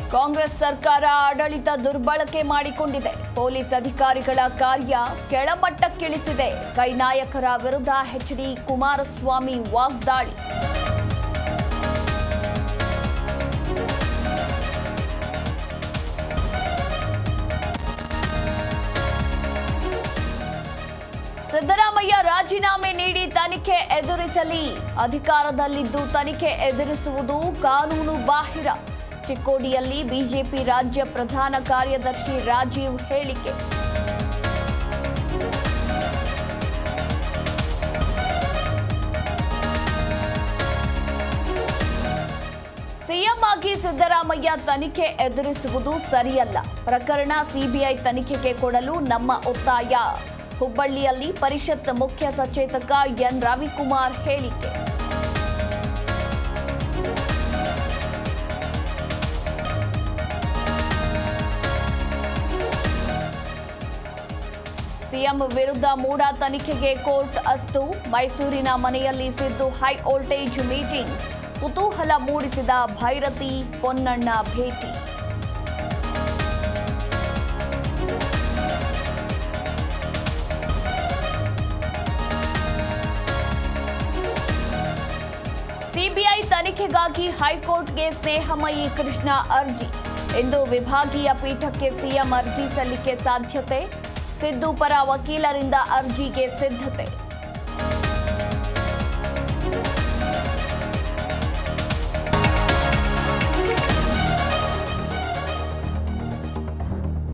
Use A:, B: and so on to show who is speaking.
A: ಕಾಂಗ್ರೆಸ್ ಸರ್ಕಾರ ಆಡಳಿತ ದುರ್ಬಳಕೆ ಮಾಡಿಕೊಂಡಿದೆ. ಪೊಲೀಸ್ ಅಧಿಕಾರಿಗಳ ಕಾರ್ಯ ಕೆಳಮಟ್ಟಕ್ಕಿಳಿಸಿದೆ. ಕೈ ನಾಯಕರ ವಿರುದ್ಧ ಎಚ್.ಡಿ. ಕುಮಾರಸ್ವಾಮಿ ವಾಗ್ದಾಳಿ. ಸಿದ್ದರಾಮಯ್ಯ ರಾಜೀನಾಮೆ ನೀಡಿ ತನಿಖೆ ಎದುರಿಸಲಿ. ಅಧಿಕಾರದಲ್ಲಿದ್ದು ತನಿಖೆ ಎದುರಿಸುವುದು ಕಾನೂನು ಬಾಹಿರ. ಚಿಕ್ಕೋಡಿಯಲ್ಲಿ ಬಿಜೆಪಿ ರಾಜ್ಯ ಪ್ರಧಾನ ಕಾರ್ಯದರ್ಶಿ ರಾಜೀವ್ ಹೇಳಿಕೆ. ಸಿಎಂ ಆಗಿ ಸಿದ್ದರಾಮಯ್ಯ ತನಿಖೆ ಎದುರಿಸುವುದು ಸರಿಯಲ್ಲ. ಪ್ರಕರಣ ಸಿಬಿಐ ತನಿಖೆಗೆ ಕೊಡಲು ನಮ್ಮ ಒತ್ತಾಯ. ಹುಬ್ಬಳ್ಳಿಯಲ್ಲಿ ಪರಿಷತ್ ಮುಖ್ಯ ಸಚೇತಕ ಎನ್ ರವಿಕುಮಾರ್ ಹೇಳಿಕೆ. ಸಿಎಂ ವಿರುದ್ಧ ಮೂಡಾ ತನಿಖೆಗೆ ಕೋರ್ಟ್ ಅಸ್ತು. ಮೈಸೂರಿನ ಮನೆಯಲ್ಲಿ ಸಿದ್ದು ಹೈ ವೋಲ್ಟೇಜ್ ಮೀಟಿಂಗ್. ಕುತೂಹಲ ಮೂಡಿಸಿದ ಭೈರತಿ ಪೊನ್ನಣ್ಣ ಭೇಟಿ. ಸಿಬಿಐ ತನಿಖೆಗಾಗಿ ಹೈಕೋರ್ಟ್ಗೆ ಸ್ನೇಹಮಯಿ ಕೃಷ್ಣ ಅರ್ಜಿ. ಇಂದು ವಿಭಾಗೀಯ ಪೀಠಕ್ಕೆ ಸಿಎಂ ಅರ್ಜಿ ಸಲ್ಲಿಕೆ ಸಾಧ್ಯತೆ. ಸಿದ್ದು ಪರ ವಕೀಲರಿಂದ ಅರ್ಜಿಗೆ ಸಿದ್ಧತೆ.